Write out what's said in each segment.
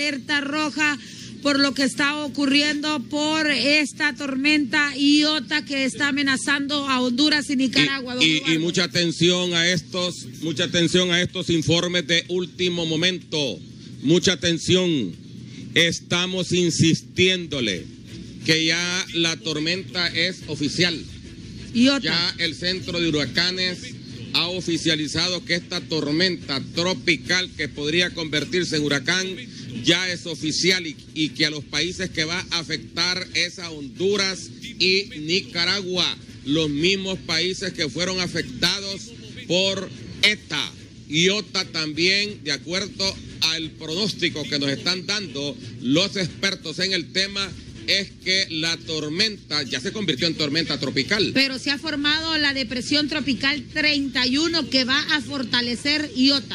alerta roja por lo que está ocurriendo por esta tormenta Iota que está amenazando a Honduras y Nicaragua. Y mucha atención a estos informes de último momento. Mucha atención. Estamos insistiéndole que ya la tormenta es oficial. Iota. Ya el Centro de Huracanes ha oficializado que esta tormenta tropical que podría convertirse en huracán ya es oficial y que a los países que va a afectar es a Honduras y Nicaragua, los mismos países que fueron afectados por ETA. Iota también, de acuerdo al pronóstico que nos están dando los expertos en el tema, es que la tormenta ya se convirtió en tormenta tropical. Pero se ha formado la depresión tropical 31 que va a fortalecer Iota.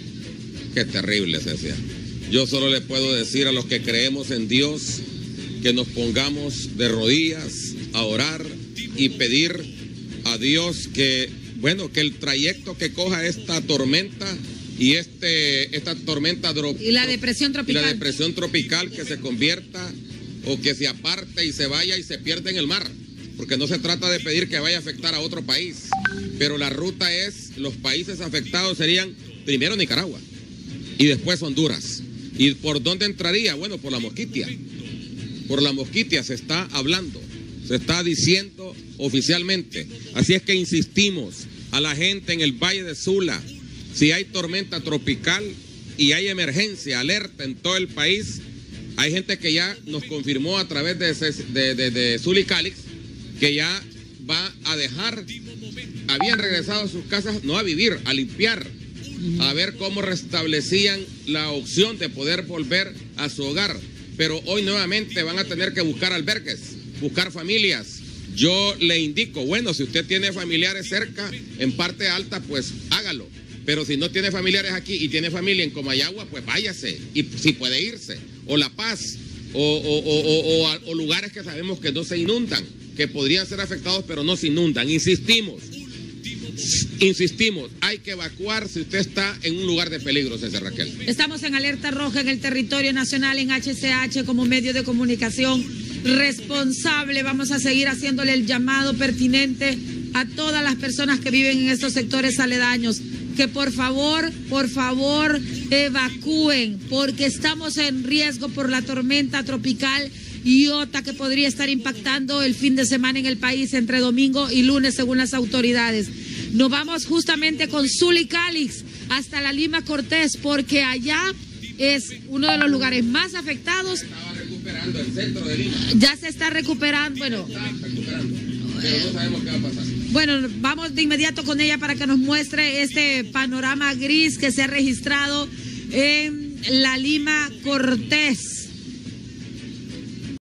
Qué terrible, Cecia. Yo solo le puedo decir a los que creemos en Dios que nos pongamos de rodillas a orar y pedir a Dios que, bueno, que el trayecto que coja esta tormenta y esta tormenta y la depresión tropical. Y la depresión tropical que se convierta o que se aparte y se vaya y se pierda en el mar, porque no se trata de pedir que vaya a afectar a otro país, pero la ruta es, los países afectados serían primero Nicaragua y después Honduras. ¿Y por dónde entraría? Bueno, por la Mosquitia. Por la Mosquitia se está hablando, se está diciendo oficialmente. Así es que insistimos a la gente en el Valle de Sula, si hay tormenta tropical y hay emergencia, alerta en todo el país. Hay gente que ya nos confirmó a través de Zulicalix que ya va a dejar, habían regresado a sus casas, no a vivir, a limpiar, a ver cómo restablecían la opción de poder volver a su hogar. Pero hoy nuevamente van a tener que buscar albergues, buscar familias. Yo le indico, bueno, si usted tiene familiares cerca, en parte alta, pues hágalo. Pero si no tiene familiares aquí y tiene familia en Comayagua, pues váyase, y si puede irse. O La Paz, o lugares que sabemos que no se inundan, que podrían ser afectados pero no se inundan. Insistimos, hay que evacuar si usted está en un lugar de peligro, César Raquel. Estamos en alerta roja en el territorio nacional, en HCH, como medio de comunicación responsable. Vamos a seguir haciéndole el llamado pertinente a todas las personas que viven en estos sectores aledaños, que por favor evacúen, porque estamos en riesgo por la tormenta tropical Iota que podría estar impactando el fin de semana en el país entre domingo y lunes, según las autoridades. Nos vamos justamente con Zulicalix hasta la Lima Cortés, porque allá es uno de los lugares más afectados. Estaba recuperando el centro de Lima. Ya se está recuperando, bueno. Pero no sabemos qué va a pasar. Bueno, vamos de inmediato con ella para que nos muestre este panorama gris que se ha registrado en la Lima Cortés.